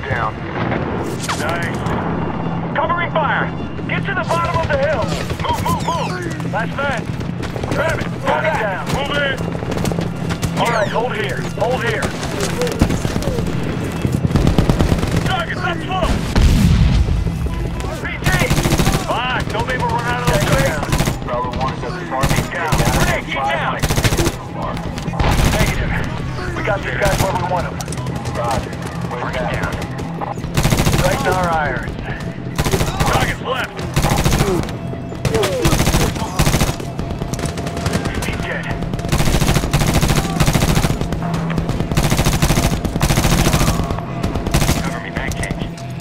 down. Nice. Covering fire. Get to the bottom of the hill. Move. Last man. Grab it. Got it down. Move in. All right, hold here. Target's up slow. PT. Fine. Don't leave her run out of the ground. Bravo 1 is at the far Keep down. Grenade, keep down. Negative. We got these guys where we want them. Roger. Where's that? Down. Right in our irons. Target's left. He's dead. Cover me, back change.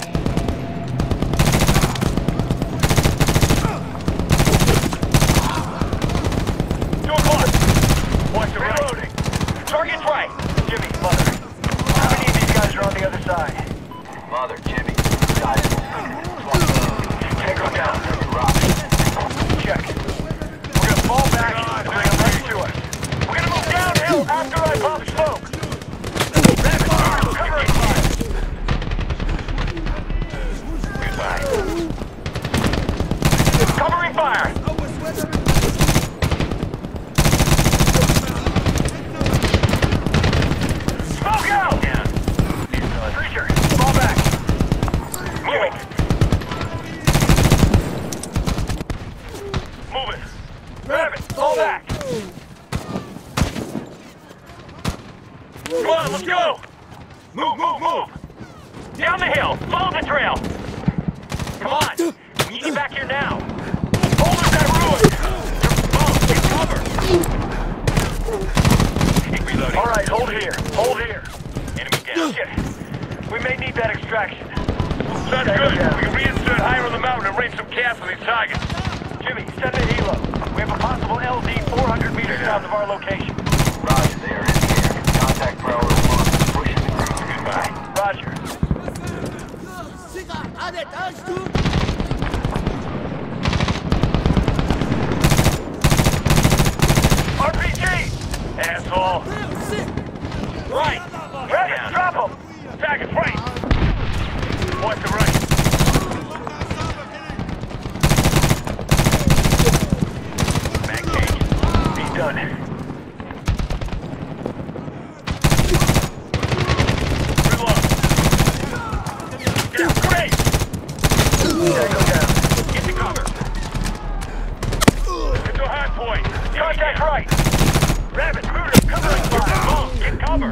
2 o'clock. Watch the reloading. Target's right. Jimmy, mother. How many of these guys are on the other side? Mother, Jimmy. Got it. Tango down. Check. We're gonna fall back and bring them right to us. We're gonna move downhill after I pop smoke. Covering fire. Goodbye. Covering fire. Smoke out! Preacher, fall back. Moving. Moving. Grab it. Fall back. Come on, let's go. Move. Down the hill. Follow the trail. Come on. We need you back here now. Hold us that ruin. Get cover. Reloading. All right, hold here. Enemy down. Shit. We may need that extraction. Sounds good. We can reinsert higher on the mountain and rain some gas on these targets. Jimmy, send the helo. We have a possible LZ 400 meters south of our location. Roger, they are in the air. Contact Bravo 1. Pushing the ground. Goodbye. Roger. RPG! Asshole! Right! Travis, drop him! Target's right! Watch the right! Mag change. He's done. Reload. Get out, great! Tango down. Get to cover. Get to a hard point. Contact right! Rabbit, Cruder, covering fire! Move, get cover!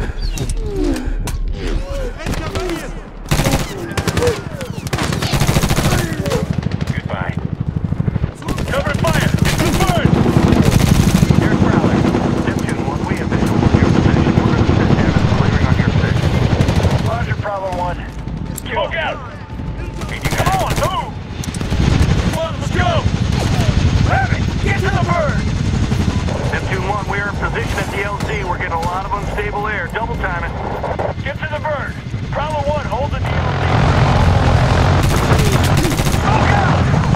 Goodbye. Cover fire! It's the bird! Here's Prowler. Neptune 1, we have visual on your position. We're going to sit down and clearing on your position. Roger, Prowler 1. Smoke out! Come on, move! Come on, let's go! Rabbit, get to the bird! Neptune 1, we are in position at the LZ. We're getting a lot of unstable air. Double timing. Get to the bird. Prowler 1, hold the DLZ. Smoke out!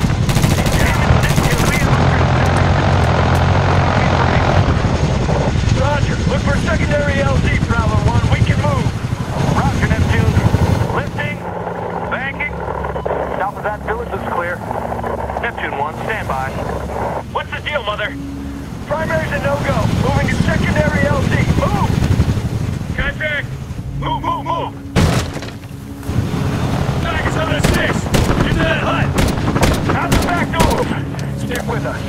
Roger. Look for secondary LZ, Prowler 1. We can move. Roger, Neptune. Lifting. Banking. Top of that village is clear. Neptune 1, stand by. What's the deal, Mother? Primary's a no-go. Moving to secondary LZ. Move! Contact! Move! Target's on the 6! Into that hut! Out the back door! Stick with us.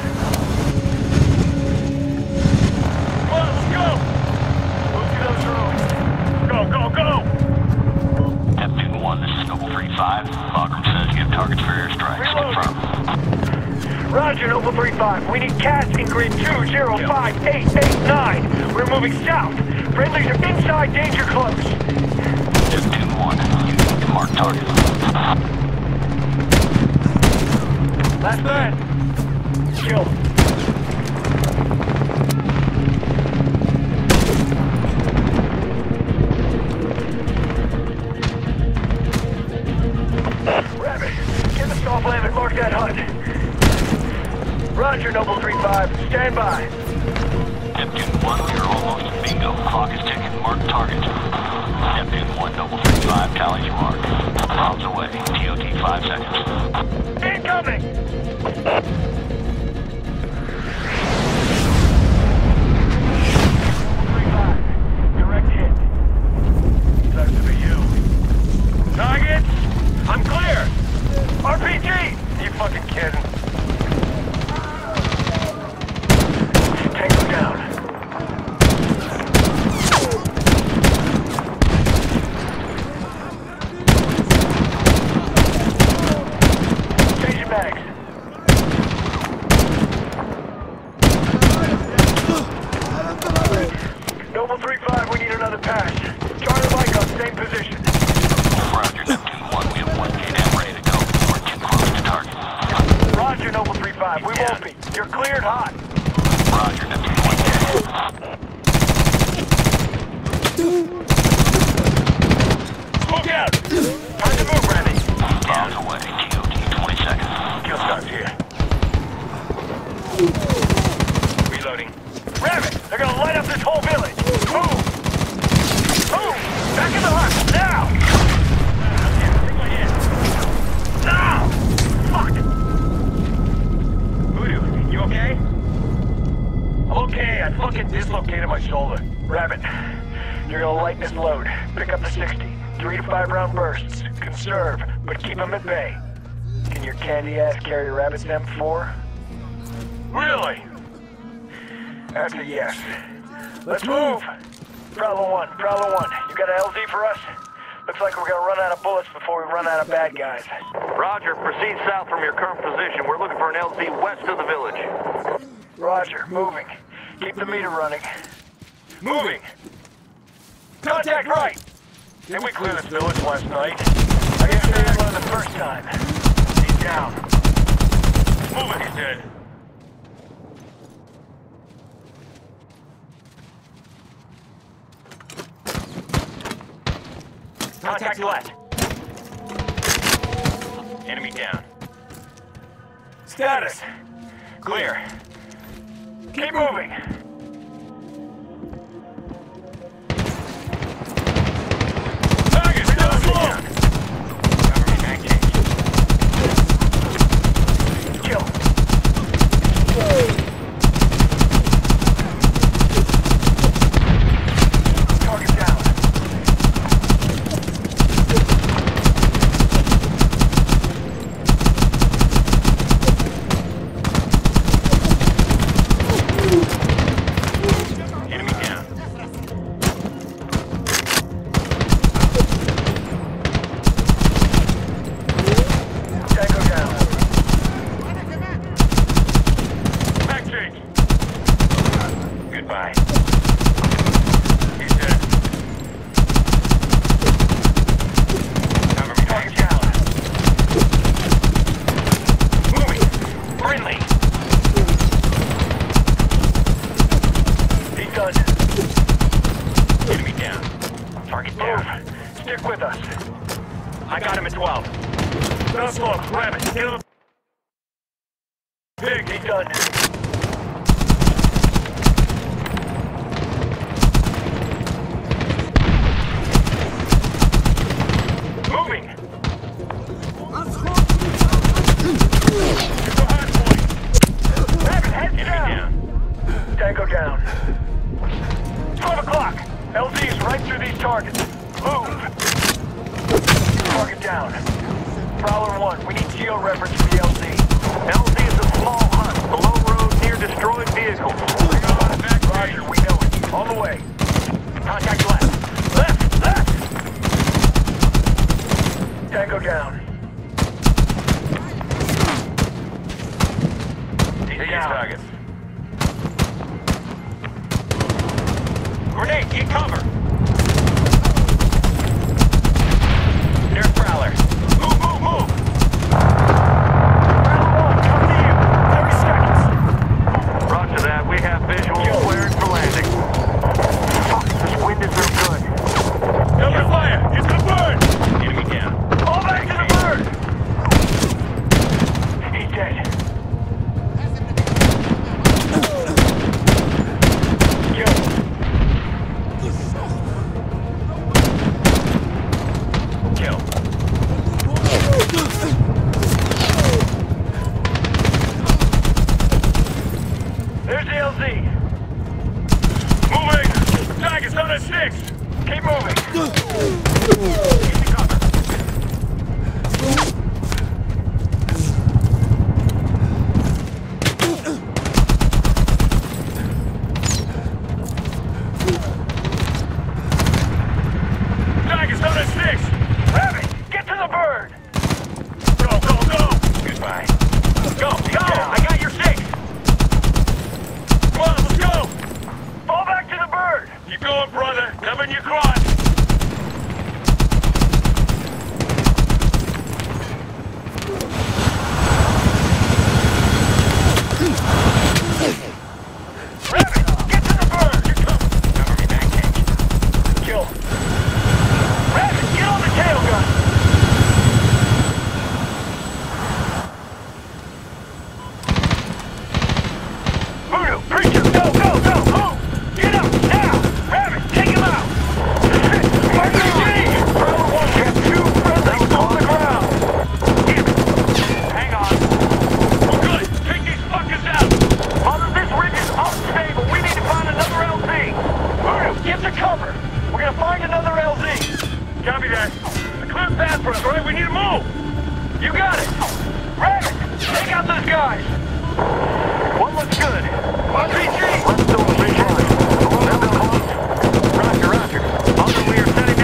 Come on, let's go! Move to those rooms. Go! Neptune 1, this is Noble 3-5. Bagram says you have targets for airstrikes. Confirm. Roger, Noble 3-5. We need CAS in grid 205889. We're moving south. Friendlies are inside danger close. Neptune 1, you need to mark target. Last man. Kill. Rabbit, get the soft lamp and mark that hut. Roger, Noble 3-5. Stand by. Neptune 1, we are almost bingo. Clock is ticking. Mark target. Neptune 1, Noble 3-5. Tally's mark. Bombs away. TOT 5 seconds. Incoming! Direct hit. Sucks to be you. Targets! I'm clear! RPG! You fucking kidding? Tango down. Change your bags. Noble 3-5, we need another pass. Charlie Mike on same position. Roger, Neptune 1. We have 1 KNAP ready to go. We're too close to target. Roger, Noble 3-5, we won't be. You're cleared hot. Roger, Neptune 1. Smoke out! Time to move, Randy. Bombs away. TOT 20 seconds. Kill starts here. Reloading. Ram it! They're gonna light up this whole village! Move! Move! Back in the hut! Now! Now! Fuck! Voodoo, you okay? I'm okay. I fucking dislocated my shoulder. Rabbit, you're gonna lighten this load. Pick up the 60. 3 to 5 round bursts. Conserve, but keep them at bay. Can your candy ass carry Rabbit's M4? Really? That's a yes. Let's move! Prowler 1, you got an LZ for us? Looks like we're gonna run out of bullets before we run out of bad guys. Roger, proceed south from your current position. We're looking for an LZ west of the village. Roger, moving. Keep the meter running. Moving! Contact right! Did we clear this village last night? I guess they didn't learn the first time. He's down. Moving, he's dead. Contact left. Enemy down. Status. Clear. Keep moving. Target, still slow. Cover me, back change. Kill. Target down. I got him at 12. Don't slow, grab it. Get him. Big, he's done. Moving. It's the hard point. Grab it, head down. Tango down. 12 o'clock. LZ's right through these targets. Move. Target down. Prowler 1, we need geo reference for the LZ. LZ is a small hut, below road near destroyed vehicles. Roger, we know it. On the way. Contact left. Left! Tango down. He's down. Targets. Grenade, get cover! There's Prowler. Move! Prowler 1, coming to you. 30 seconds. Roger that. We have visual clearance for landing. Fuck, this wind is no good. Cover fire! It's the bird! Enemy down. All back to the bird! six! Rabbit, get to the bird! Go, go, go! Goodbye. Go, go! I got your six! Come on, let's go! Fall back to the bird! Keep going, brother. Covering your crotch. Rabbit, get to the bird! You're coming. Cover me, back tank. Kill. Rabbit, get on the tail gun! Voodoo, preacher, go, go, go, move! Get up, now! Rabbit, take him out! RPG! Bravo 1, got two friendlies on the ground! Hang on. We're good, take these fuckers out! Mother, this rig is unstable, we need to find another LZ! Voodoo, get to cover! We're gonna find another LZ! Copy that. A clear path for us, all right? We need to move! You got it! Rabbit, take out those guys! One looks good. RPG! Let's do a big one. Roger, roger. On the rear, setting